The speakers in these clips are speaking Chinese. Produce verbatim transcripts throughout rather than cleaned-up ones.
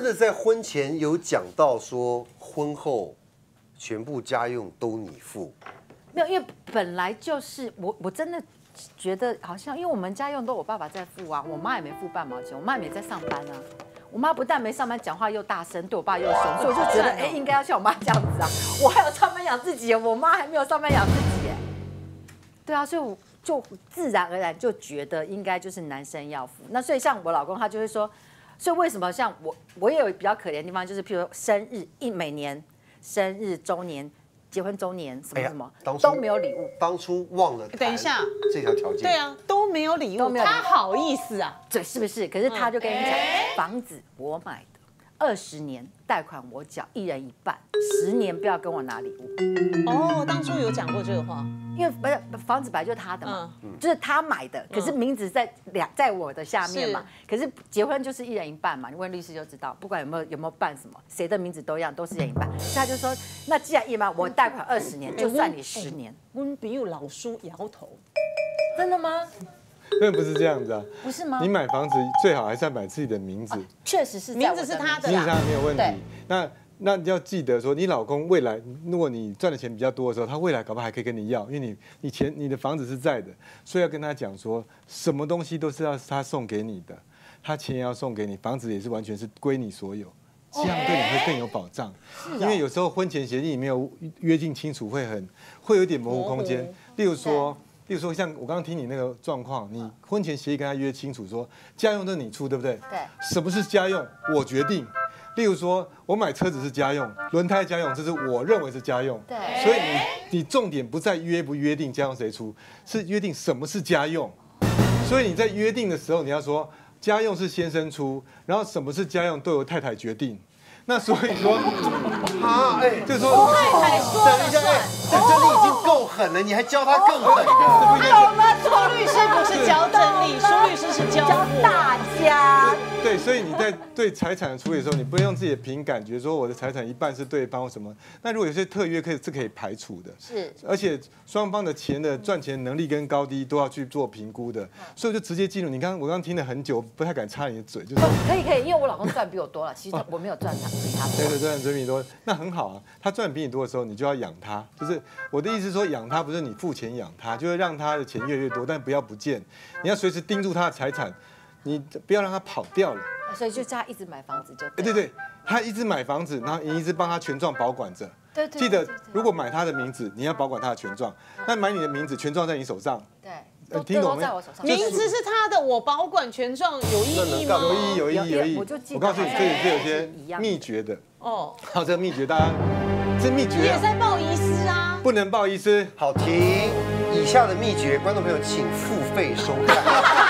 的在婚前有讲到说，婚后全部家用都你付？ 没有，因为本来就是我，我真的觉得好像，因为我们家用都我爸爸在付啊，我妈也没付半毛钱，我妈也没在上班啊。我妈不但没上班，讲话又大声，对我爸又凶，所以我就觉得，哎，应该要像我妈这样子啊。我还有上班养自己，我妈还没有上班养自己，哎，对啊，所以我就自然而然就觉得应该就是男生要付。那所以像我老公他就会说，所以为什么像我，我也有比较可怜的地方，就是譬如生日一每年生日周年。结婚周年什么什么、哎、都没有礼物， 当初忘了等一下这条条件， 对啊，都没有礼物，他好意思啊？ 对，是不是？可是他就跟你讲，房子我买的，二十年贷款我缴，一人一半，十年不要跟我拿礼物。 哦，当初有讲过这个话， 因为不是房子本来就是他的嘛，嗯、就是他买的，可是名字在两在我的下面嘛。可是结婚就是一人一半嘛，你问律师就知道，不管有没有有没有办什么，谁的名字都一样，都是一人一半。所以他就说，那既然一人一半，我贷款二十年，就算你十年。 温比有老叔摇头， 真的吗？ 那不是这样子啊， 不是吗？ 你买房子最好还是要买自己的名字， 确实是名字是他的， 名字他没有问题。那那你要记得说，你老公未来如果你赚的钱比较多的时候，他未来搞不好还可以跟你要，因为你你钱你的房子是在的，所以要跟他讲说，什么东西都是要他送给你的，他钱也要送给你，房子也是完全是归你所有，这样对你会更有保障。因为有时候婚前协议没有约定清楚，会很会有一点模糊空间。例如说。例如说，像我刚刚听你那个状况，你婚前协议跟他约清楚说，家用都是你出，对不对？ 对。 什么是家用？我决定。例如说，我买车子是家用，轮胎家用，这是我认为是家用。 对。 所以你你重点不在约不约定家用谁出，是约定什么是家用。所以你在约定的时候，你要说家用是先生出，然后什么是家用都由太太决定。那所以说， 啊，哎， 就是说， 太太说了算。 这真的已经够狠了，你还教他更狠的。 懂了，苏律师不是教真理，苏律师是教大家。 对，所以你在对财产的处理的时候，你不会用自己的凭感觉说我的财产一半是对方或什么。那如果有些特约可以是可以排除的， 是， 而且双方的钱的赚钱能力跟高低都要去做评估的，所以我就直接进入。你刚刚我刚刚听了很久，不太敢插你的嘴，就是可以可以，因为我老公赚比我多了，其实我没有赚他比他多。 对对对，赚比你多，那很好啊。他赚比你多的时候，你就要养他。就是我的意思是说，养他不是你付钱养他，就是让他的钱越来越多，但不要不见。你要随时盯住他的财产，你不要让他跑掉了。 所以就叫他一直买房子就对。 对对，他一直买房子，然后你一直帮他权状保管着。 对对。 记得如果买他的名字，你要保管他的权状；那买你的名字，权状在你手上。 对。 听懂没？ 名字是他的，我保管权状有意义吗？ 有意义，有意义，有意义。我告诉你，这里是有些秘诀的。 哦。 好，这个秘诀大家，这秘诀。 你也在报遗失啊？ 不能报遗失。 好，停。以下的秘诀，观众朋友请付费收看。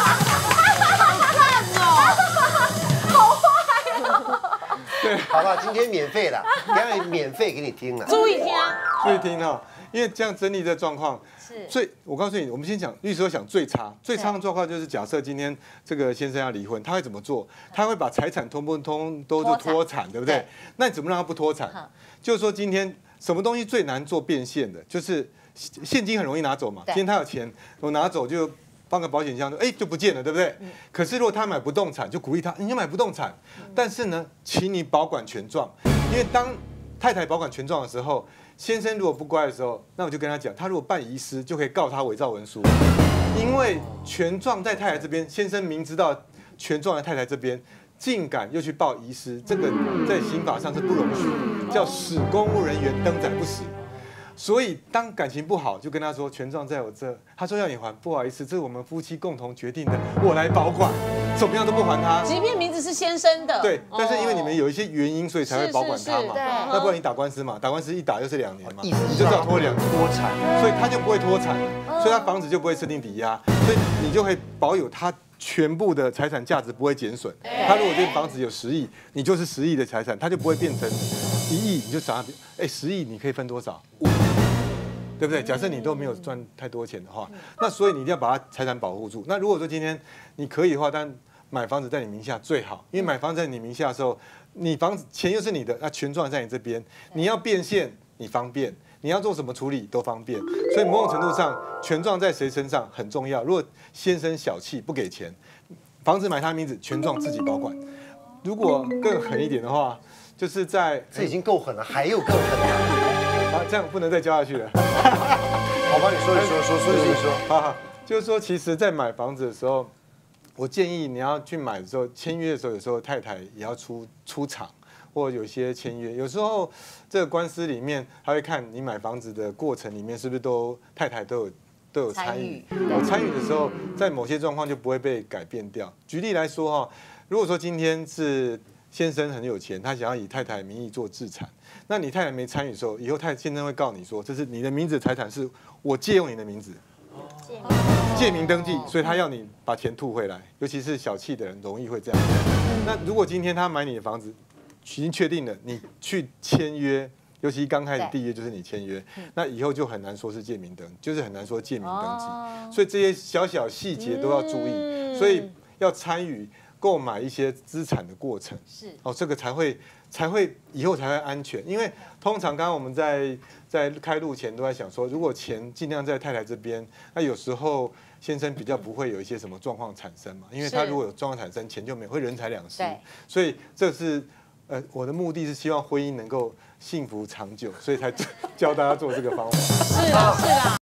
对，好了，今天免费了，等下免费给你听了。 注意听啊， 注意听哈，因为这样整理的状况是最，我告诉你，我们先讲律师会想最差，最差的状况就是假设今天这个先生要离婚，他会怎么做？他会把财产通不通都就脱产，对不对？那你怎么让他不脱产？就是说今天什么东西最难做变现的？就是现金很容易拿走嘛，今天他有钱，我拿走就。放个保险箱，哎，就不见了，对不对？嗯、可是如果他买不动产，就鼓励他，你要买不动产，嗯、但是呢，请你保管权状，因为当太太保管权状的时候，先生如果不乖的时候，那我就跟他讲，他如果办遗失，就可以告他伪造文书，因为权状在太太这边，先生明知道权状在太太这边，竟敢又去报遗失，这个在刑法上是不容许，叫使公务人员登载不实。所以当感情不好，就跟他说权状在我这，他说要你还，不好意思，这是我们夫妻共同决定的，我来保管，怎么样都不还他。 即便名字是先生的， 对，但是因为你们有一些原因，所以才会保管他嘛。那不然你打官司嘛，打官司一打又是两年嘛，你就只要拖两年脱产， 所以他就不会脱产，所以他房子就不会设定抵押，所以你就会保有他全部的财产价值不会减损。他如果这房子有十亿，你就是十亿的财产，他就不会变成一亿，你就想哎十亿你可以分多少？对不对？假设你都没有赚太多钱的话，那所以你一定要把它财产保护住。那如果说今天你可以的话，但买房子在你名下最好，因为买房子在你名下的时候，你房子钱又是你的，那权状在你这边，你要变现你方便，你要做什么处理都方便。所以某种程度上，权状在谁身上很重要。如果先生小气不给钱，房子买他名字，权状自己保管。 如果更狠一点的话，就是在这已经够狠了，还有更狠的。 啊，这样不能再教下去了。 好吧，你说你说说说你说。 好好，就是说，其实，在买房子的时候，我建议你要去买的时候，签约的时候，有时候太太也要出出场，或有些签约。有时候这个官司里面，他会看你买房子的过程里面是不是都太太都有都有参与。有参与的时候，在某些状况就不会被改变掉。举例来说哈，如果说今天是先生很有钱，他想要以太太名义做置产，那你太太没参与的时候，以后太先生会告你说，这是你的名字的财产是我借用你的名字。借名登记，所以他要你把钱吐回来，尤其是小气的人容易会这样。那如果今天他买你的房子，已经确定了，你去签约，尤其刚开始缔约就是你签约，那以后就很难说是借名登，就是很难说借名登记。所以这些小小细节都要注意，所以要参与购买一些资产的过程，是哦，这个才会才会以后才会安全。因为通常刚刚我们在在开录前都在想说，如果钱尽量在太太这边，那有时候先生比较不会有一些什么状况产生嘛，因为他如果有状况产生，钱就没有，会人财两失。所以这是呃我的目的是希望婚姻能够幸福长久，所以才教大家做这个方法。 是啦，是啦。